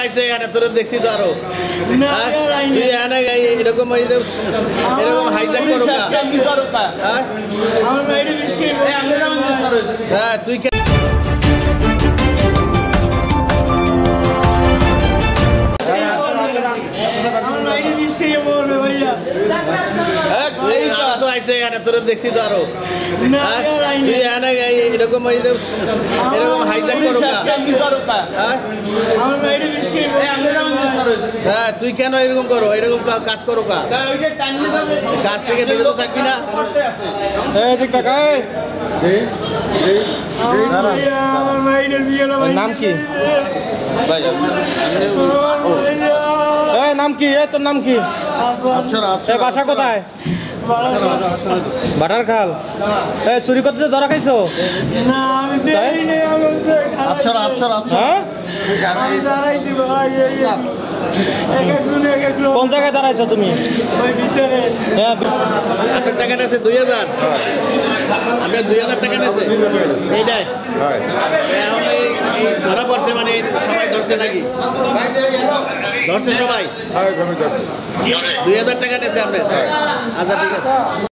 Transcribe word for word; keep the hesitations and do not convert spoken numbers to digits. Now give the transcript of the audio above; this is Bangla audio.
আইছে এখানে তোরে দেখছি তো আরো তুই এখানে এরকম এরকম হাইজ্যাক করো না হ্যাঁ তুই তোরে দেখছি তো আরো তুই এখানে এরকম এরকম হাইজ্যাক করো হ্যাঁ তুই কেন এরকম করো এরকম কাজ করো কাজ থেকে দূরে তো থাকবি না নাম কি নাম কি তোর নাম কি বাসা কোথায় বাটার খাল চুরি করতে ধরা খাইছো কোন জায়গায় দাঁড়াইছো তুমি টাকা নেছে দুই হাজার আপনার দুই হাজার টাকা নেছে এইটাই ধরা পড়ছে মানে সবাই ধরছে নাকি ধরছে সবাই দুই হাজার টাকা নেছে আপনার আচ্ছা ঠিক আছে।